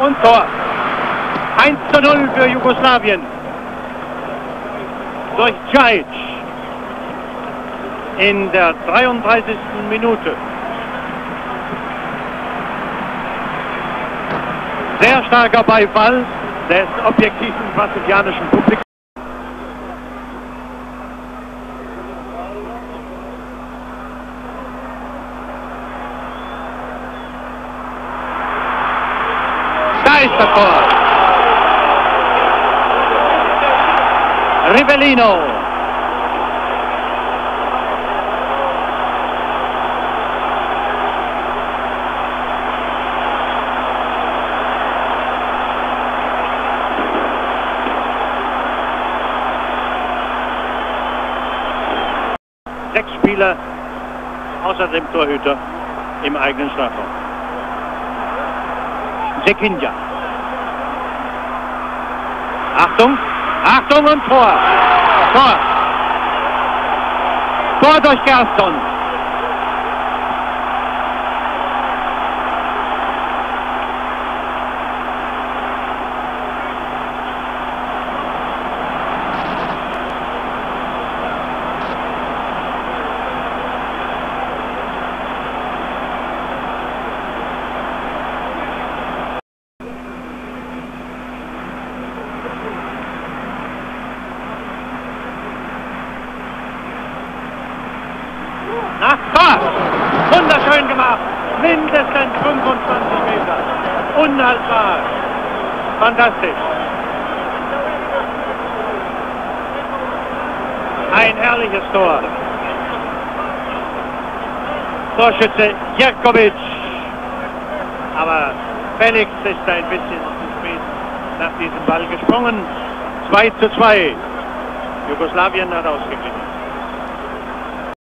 Und Tor. 1:0 für Jugoslawien. Durch Djajic. In der 33. Minute. Sehr starker Beifall des objektiven brasilianischen Publikums. Da ist das Tor. Rivellino. Sechs Spieler außer dem Torhüter im eigenen Strafraum. Zekinja. Achtung, Achtung und Tor. Tor. Tor durch Gerson. Ach, Tor! Wunderschön gemacht! Mindestens 25 Meter. Unhaltbar. Fantastisch. Ein herrliches Tor. Torschütze Jerkovic. Aber Felix ist ein bisschen zu spät nach diesem Ball gesprungen. 2:2. Jugoslawien hat ausgeglichen.